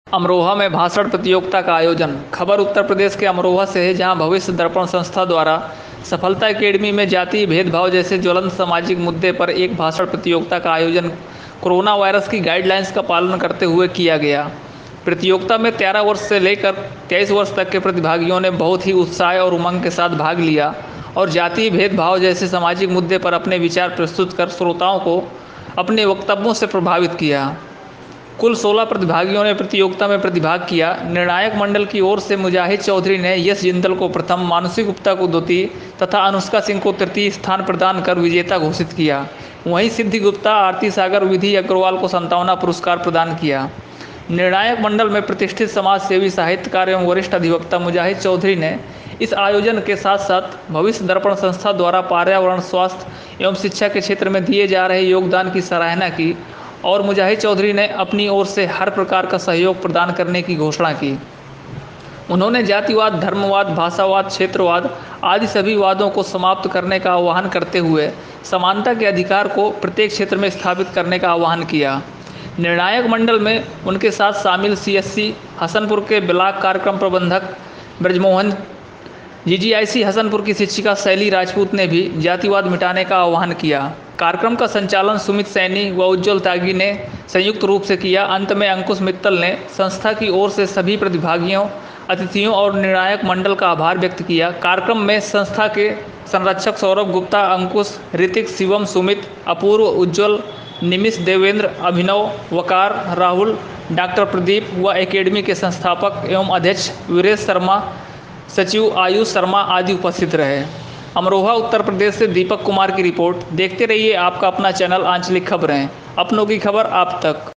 अमरोहा में भाषण प्रतियोगिता का आयोजन। खबर उत्तर प्रदेश के अमरोहा से है, जहां भविष्य दर्पण संस्था द्वारा सफलता एकेडमी में जातीय भेदभाव जैसे ज्वलंत सामाजिक मुद्दे पर एक भाषण प्रतियोगिता का आयोजन कोरोना वायरस की गाइडलाइंस का पालन करते हुए किया गया। प्रतियोगिता में 13 वर्ष से लेकर 23 वर्ष तक के प्रतिभागियों ने बहुत ही उत्साह और उमंग के साथ भाग लिया और जातीय भेदभाव जैसे सामाजिक मुद्दे पर अपने विचार प्रस्तुत कर श्रोताओं को अपने वक्तव्यों से प्रभावित किया। कुल 16 प्रतिभागियों ने प्रतियोगिता में प्रतिभाग किया। निर्णायक मंडल की ओर से मुजाहिद चौधरी ने यश जिंदल को प्रथम, मानसी गुप्ता को द्वितीय तथा अनुष्का सिंह को तृतीय स्थान प्रदान कर विजेता घोषित किया। वहीं सिद्धि गुप्ता, आरती सागर, विधि अग्रवाल को संतावना पुरस्कार प्रदान किया। निर्णायक मंडल में प्रतिष्ठित समाज सेवी, साहित्यकार एवं वरिष्ठ अधिवक्ता मुजाहिद चौधरी ने इस आयोजन के साथ साथ भविष्य दर्पण संस्था द्वारा पर्यावरण, स्वास्थ्य एवं शिक्षा के क्षेत्र में दिए जा रहे योगदान की सराहना की और मुजाहिद चौधरी ने अपनी ओर से हर प्रकार का सहयोग प्रदान करने की घोषणा की। उन्होंने जातिवाद, धर्मवाद, भाषावाद, क्षेत्रवाद आदि सभी वादों को समाप्त करने का आह्वान करते हुए समानता के अधिकार को प्रत्येक क्षेत्र में स्थापित करने का आह्वान किया। निर्णायक मंडल में उनके साथ शामिल CSC हसनपुर के ब्लॉक कार्यक्रम प्रबंधक ब्रजमोहन, GGIC हसनपुर की शिक्षिका शैली राजपूत ने भी जातिवाद मिटाने का आह्वान किया। कार्यक्रम का संचालन सुमित सैनी व उज्ज्वल त्यागी ने संयुक्त रूप से किया। अंत में अंकुश मित्तल ने संस्था की ओर से सभी प्रतिभागियों, अतिथियों और निर्णायक मंडल का आभार व्यक्त किया। कार्यक्रम में संस्था के संरक्षक सौरभ गुप्ता, अंकुश, ऋतिक, शिवम, सुमित, अपूर्व, उज्ज्वल, निमिष, देवेंद्र, अभिनव, वकार, राहुल, डॉक्टर प्रदीप व एकेडमी के संस्थापक एवं अध्यक्ष वीरेश शर्मा, सचिव आयुष शर्मा आदि उपस्थित रहे। अमरोहा उत्तर प्रदेश से दीपक कुमार की रिपोर्ट। देखते रहिए आपका अपना चैनल आंचलिक खबरें, अपनों की खबर आप तक।